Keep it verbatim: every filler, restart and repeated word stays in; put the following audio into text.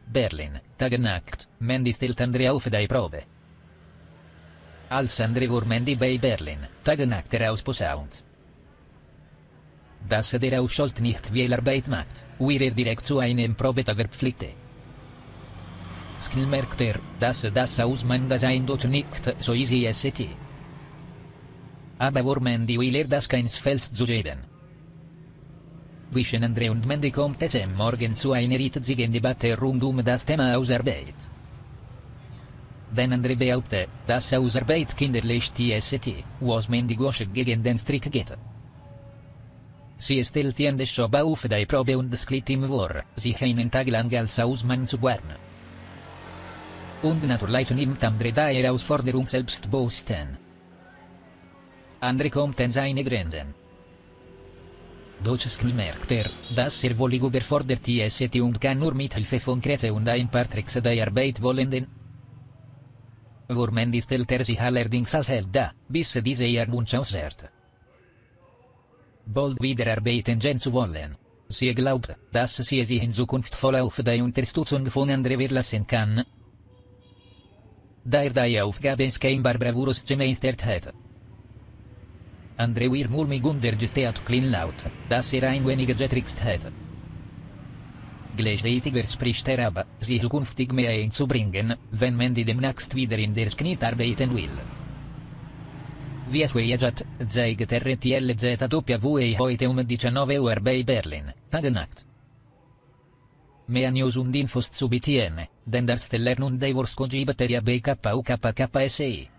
Berlin, Tagenacht, Mandy stilt Andrea auf die Probe. Als Andre vor Mandy bei Berlin, Tagenacht herausposaunt. Dass der Ausschalt nicht viel Arbeit macht, wir er direkt zu einem Probetag verpflichtet. Schnell merkt er, dass das Ausmagazin doch nicht so easy ist. Aber vor Mandy will er das keinesfalls zugeben. Zwischen Andre und Mandy kommt es am Morgen zu einer hitzigen Debatte rund um das Thema Hausarbeit. Denn Andre behauptet, dass Hausarbeit kinderlich ist, was Mandy gosch gegen den Strick geht. Sie stellt ihn schon auf die Probe und sklitt ihm vor, sich einen Tag lang als Hausmann zu warnen. Und natürlich nimmt Andre die Herausforderung selbstbewusst an. Andre kommt an seine Grenzen. Doch schnell merkt er, dass er völlig überfordert ist und kann nur mit Hilfe von Kretze und ein paar Tricks die Arbeit wollen. Vor Mandy stellt er sich allerdings als Held dar, bis diese ihr Wunsch aushört. Bald wieder arbeiten gehen zu wollen. Sie glaubt, dass sie sich in Zukunft voll auf die Unterstützung von Andre verlassen kann. Da er die Aufgabe scheinbar bravourös gemeistert hat. Andre wird mulmig und er gesteht kleinlaut, dass er ein wenig getrickst hat. Gleichzeitig verspricht er aber, sich künftig mehr einzubringen, wenn Mandy demnächst wieder in der Schnitt arbeiten will. Wie es voyaget, zeigt R T L Z W heute um diciannove Uhr bei Berlin, Tagenacht. Mehr News und Infos zu B T N, denn das Stellern und Divorce gibt es ja bei K U K K S I.